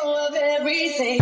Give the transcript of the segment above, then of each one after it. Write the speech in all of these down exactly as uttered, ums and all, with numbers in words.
of everything.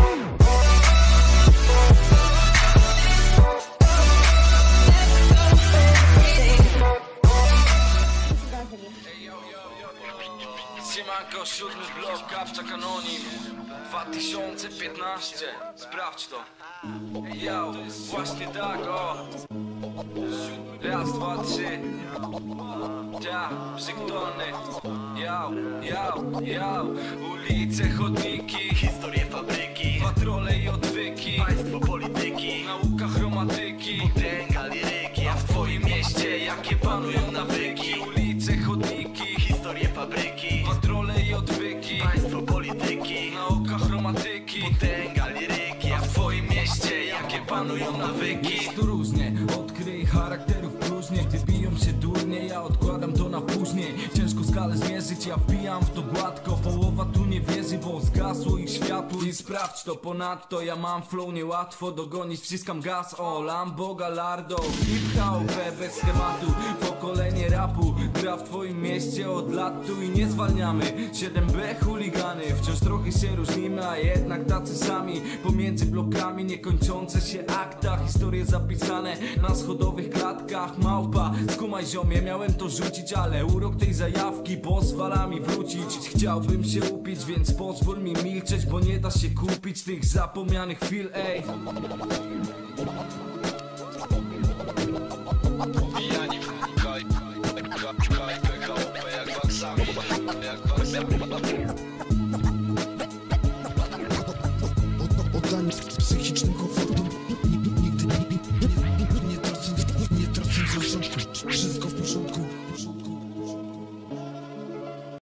Siemanko, siódmy blok, Kapczak Anonim dwa tysiące piętnaście, sprawdź to. Yo, właśnie tak, o. Raz, dwa, trzy. Ja, przyktorny. Yo, yo, yo. Ulice, chodniki, historie fabryki, patrole i odwyki, państwo polityki, nauka chromatyki, potęga liryki. A w twoim mieście jakie panują nawyki? Ulice, chodniki, historie fabryki, patrole i odwyki, państwo polityki, nauka chromatyki, potęga liryki. A w twoim mieście jakie panują nawyki? Jest tu różnie, odkryj charakterów próżnie. Gdy biją się durnie, ja odkładam to na później. Ciężko skalę zmierzyć, ja wbijam w to gładko. Połowa tu nie wierzy, bo zgasło ich światło. I sprawdź to, ponadto ja mam flow niełatwo dogonić, wciskam gaz, o Lambo Gallardo. Hip-hop bez schematu, pokolenie rapu gra w twoim mieście od lat tu i nie zwalniamy. siedem B chuligany, wciąż trochę się różnimy, a jednak tacy sami. Pomiędzy blokami niekończące się akta, historie zapisane na schodowych klatkach. Małpa, skumaj ziomie, miałem to rzucić, ale urok tej zajawki pozwala mi wrócić. Chciałbym się upić, więc pozwól mi milczeć, bo nie da się kupić tych zapomnianych chwil, ej. Pijani w kaj, kaj, P K O P jak waksami, jak waksami. Oddanie psychicznym